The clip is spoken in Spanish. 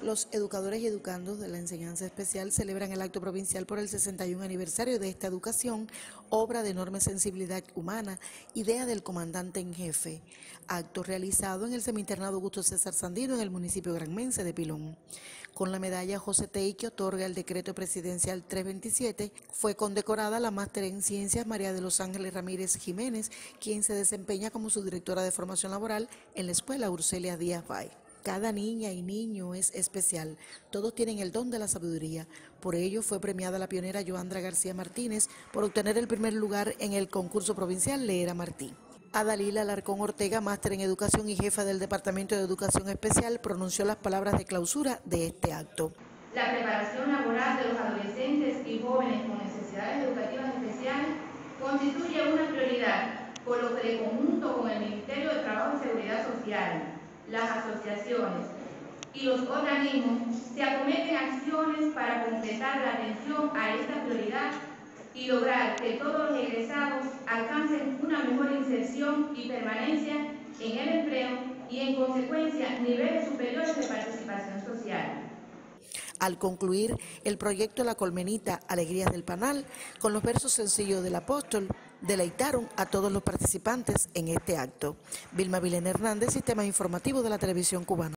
Los educadores y educandos de la enseñanza especial celebran el acto provincial por el 61 aniversario de esta educación, obra de enorme sensibilidad humana, idea del comandante en jefe. Acto realizado en el Semi-Internado Augusto César Sandino en el municipio granmense de Pilón. Con la medalla José Tei que otorga el decreto presidencial 327, fue condecorada la máster en ciencias María de los Ángeles Ramírez Jiménez, quien se desempeña como su directora de formación laboral en la escuela Urcelia Díaz Bay. Cada niña y niño es especial, todos tienen el don de la sabiduría. Por ello fue premiada la pionera Joandra García Martínez por obtener el primer lugar en el concurso provincial Leer a Martí. Adalila Alarcón Ortega, máster en educación y jefa del Departamento de Educación Especial, pronunció las palabras de clausura de este acto. La preparación laboral de los adolescentes y jóvenes con necesidades educativas especiales constituye una prioridad, por lo que de conjunto con el Ministerio de Trabajo y Seguridad Social, las asociaciones y los organismos se acometen acciones para completar la atención a esta prioridad y lograr que todos los egresados alcancen una mejor inserción y permanencia en el empleo y en consecuencia niveles superiores de participación social. Al concluir el proyecto La Colmenita, Alegrías del Panal, con los versos sencillos del apóstol, deleitaron a todos los participantes en este acto. Vilma Vilena Hernández, Sistema Informativo de la Televisión Cubana.